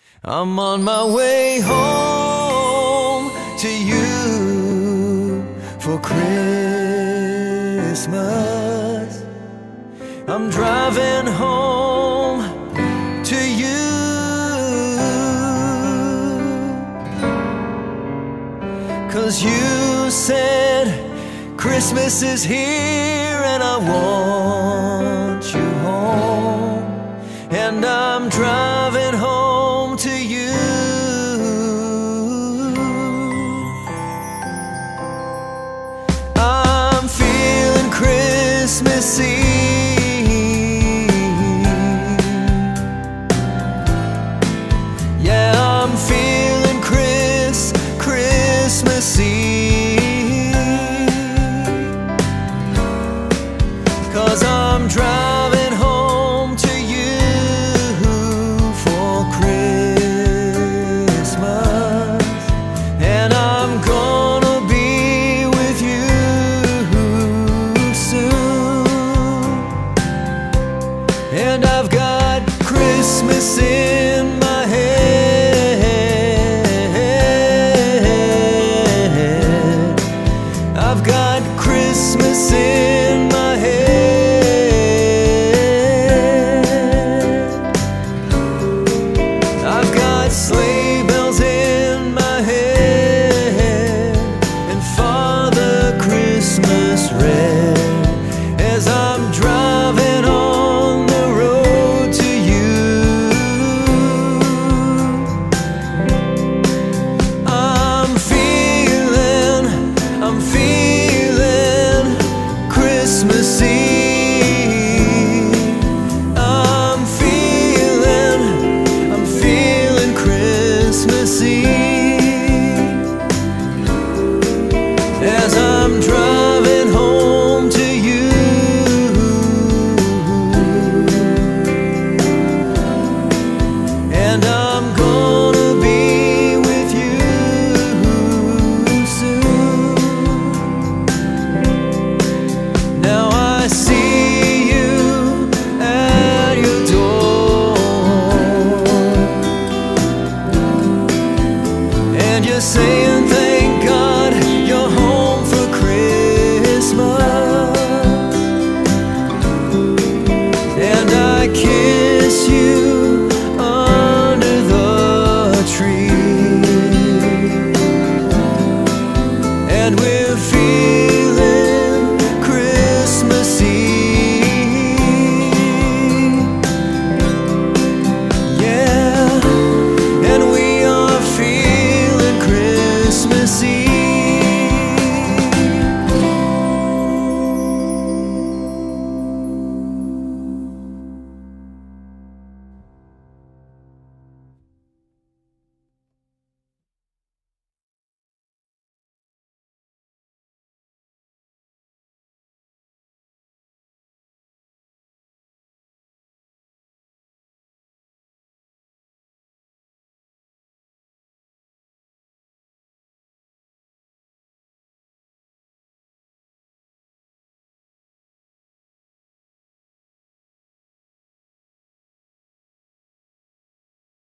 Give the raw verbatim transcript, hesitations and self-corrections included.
I'm on my way home to you for Christmas. I'm driving home to you, 'cause you said Christmas is here and I want you home, and I'm driving home to you. I'm feeling Christmassy. Yeah, I'm feeling Chris, Christmassy, 'cause I'm driving home to you for Christmas, and I'm gonna be with you soon. And I've got Christmas in my head. I've got Christmas in my head. I've got sleigh bells in my head, and Father Christmas red, as I'm driving on the road to you. I'm feeling, I'm feeling Christmassy. I'm feeling, I'm feeling Christmassy, as I'm driving home to you. And I'm gonna be with you soon. Now I see you at your door, and you say